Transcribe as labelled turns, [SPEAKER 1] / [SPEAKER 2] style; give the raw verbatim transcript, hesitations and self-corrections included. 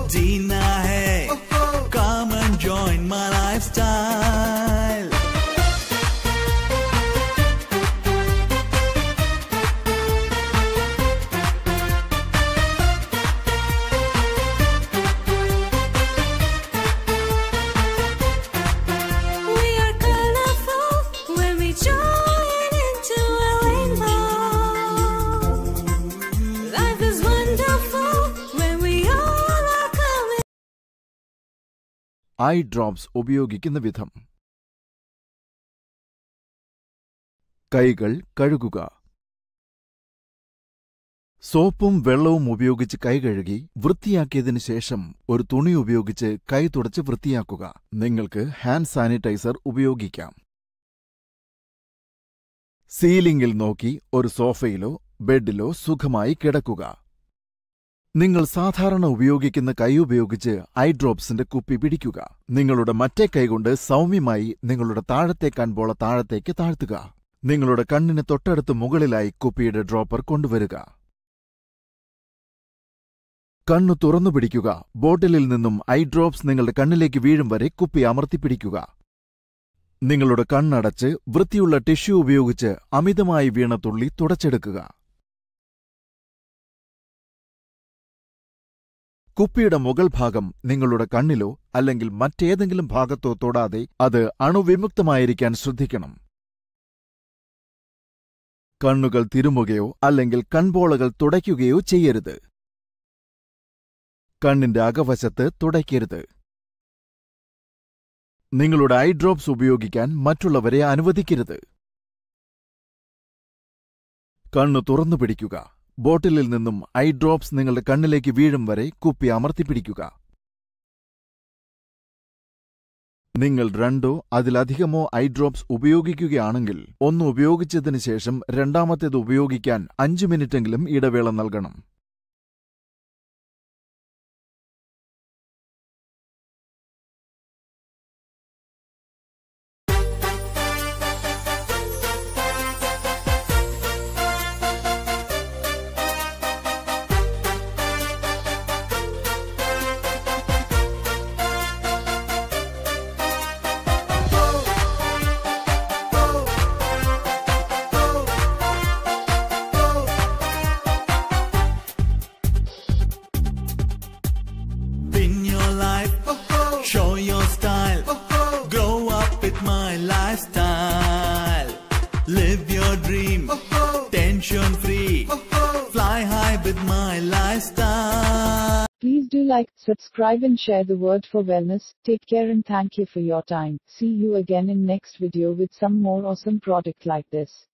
[SPEAKER 1] जीना है, come and join my lifestyle.
[SPEAKER 2] Eye drops ഉപയോഗിക്കുന്ന വിധം. കൈകൾ കഴുകുക. സോപ്പും വെള്ളവും ഉപയോഗിച്ച് കൈ കഴുകി വൃത്തിയാക്കിയതിനു ശേഷം ഒരു തുണി ഉപയോഗിച്ച് കൈ തുടച്ച് വൃത്തിയാക്കുക. നിങ്ങൾക്ക് ഹാൻഡ് സാനിറ്റൈസർ ഉപയോഗിക്കാം. സീലിംഗിൽ നോക്കി ഒരു സോഫയിലോ ബെഡിലോ സുഖമായി കിടക്കുക. നിങ്ങൾ സാധാരണ ഉപയോഗിക്കുന്ന കൈ ഉപയോഗിച്ച് ഐ ഡ്രോപ്സിന്റെ കുപ്പി പിടിക്കുക. നിങ്ങളുടെ മറ്റേ കൈകൊണ്ട് സൗമ്യമായി നിങ്ങളുടെ താഴത്തെ കൺപോള താഴത്തേക്ക് താഴ്ത്തുക. നിങ്ങളുടെ കണ്ണിന് തൊട്ടടുത്ത് മുകളിലായി കുപ്പിയുടെ ഡ്രോപ്പർ കൊണ്ടുവരിക. കണ്ണു തുറന്നു പിടിക്കുക. ബോട്ടിലിൽ നിന്നും ഐ ഡ്രോപ്സ് നിങ്ങളുടെ കണ്ണിലേക്ക് വീഴും വരെ കുപ്പി അമർത്തിപ്പിടിക്കുക. നിങ്ങളുടെ കണ്ണടച്ച് വൃത്തിയുള്ള ടിഷ്യൂ ഉപയോഗിച്ച് അമിതമായി വീണ തുള്ളി തുടച്ചെടുക്കുക. കുപ്പിയുടെ മുകൾ ഭാഗം നിങ്ങളുടെ കണ്ണിലോ അല്ലെങ്കിൽ മറ്റേതെങ്കിലും ഭാഗത്തോ തൊടാതെ അത് അണുവിമുക്തമായിരിക്കാൻ ശ്രദ്ധിക്കണം. കണ്ണുകൾ തിരുമുകയോ അല്ലെങ്കിൽ കൺപോളകൾ തുടയ്ക്കുകയോ ചെയ്യരുത്. കണ്ണിന്റെ അകവശത്ത് തുടയ്ക്കരുത്. നിങ്ങളുടെ ഐ ഡ്രോപ്സ് ഉപയോഗിക്കാൻ മറ്റുള്ളവരെ അനുവദിക്കരുത്. കണ്ണു തുറന്നു പിടിക്കുക. ബോട്ടിലിൽ നിന്നും ഐ ഡ്രോപ്സ് നിങ്ങളുടെ കണ്ണിലേക്ക് വീഴും വരെ കുപ്പി അമർത്തിപ്പിടിക്കുക. നിങ്ങൾ രണ്ടോ അതിലധികമോ ഐ ഡ്രോപ്സ് ഉപയോഗിക്കുകയാണെങ്കിൽ ഒന്ന് ഉപയോഗിച്ചതിനു ശേഷം രണ്ടാമത്തേത് ഉപയോഗിക്കാൻ അഞ്ചു മിനിറ്റെങ്കിലും ഇടവേള നൽകണം.
[SPEAKER 1] Show your style, grow up with my lifestyle. Live your dream, tension free, fly high with my lifestyle.
[SPEAKER 3] Please do like, subscribe and share the word for wellness. Take care and thank you for your time. See you again in next video with some more awesome product like this.